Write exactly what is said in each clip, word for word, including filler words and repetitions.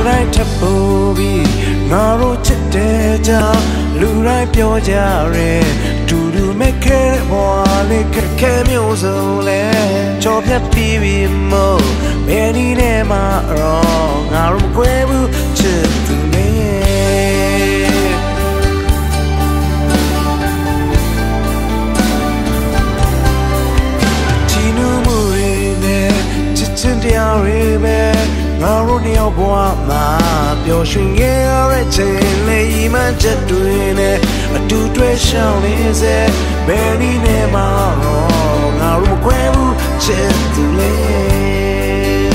တိုင်းထပ်ပိုးပြီးငါတို့ချစ်တဲ့ကြောင့်လူတိုင်းပြောကြရဲတူတူမဲ့ခဲတဲ့ဘဝလေးခက်ခဲမျိုးစုံလဲကြော်ဖြတ်ပြီးပြီးမို့ဘယ်နည်းနဲ့မှတော့ငါတို့မကွဲဘူးချစ်သူလေးဒီနူမှုတွေနဲ့ချစ်ချင်တရားတွေပဲငါတို့နှစ်ယောက်ဘဝမှာပျော်ရွှင်ခဲ့ရတဲ့ချိန်လေးမှချက်တွေနဲ့အတူတွေ့ရှောင်နေစေဘယ်နည်းနဲ့မှတော့ငါတို့မကွဲဘူးချစ်သူလေး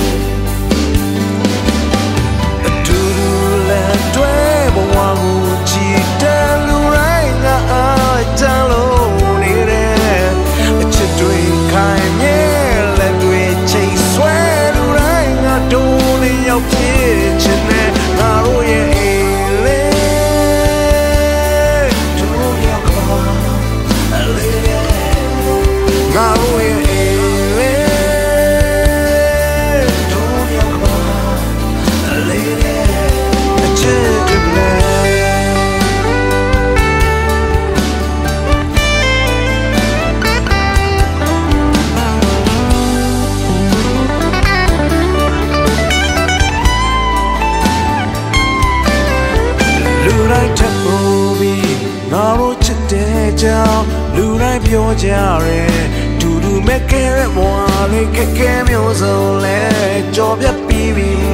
အတူတူလက်တွဲဘဝကိုကြည်တဲ့လူတိုင်းငါအားချမ်းလို့နေတဲ့အချစ်တွေခိုင်မြဲလက်တွေချိန်ဆွဲလူတိုင်းငါတို့လေးရောက်ဖြစ်ချင်တဲ့ငါတို့ရဲ့အိမ်လေးတို့ရောက်ကပါအလေးငါတို့ရဲ့အိမ်လေးတို့ရောက်ကပါအလေးအချစ်တွေလူတိုင်းထပ်ပိုးပြီးငါတို့ချစ်တဲ့ကြောင့်လူတိုင်းပြောကြရဲတူတူမဲ့ခဲတဲ့ဘဝလေးခက်ခဲမျိုးစုံလဲကြော်ပြတ်ပြီးပြီး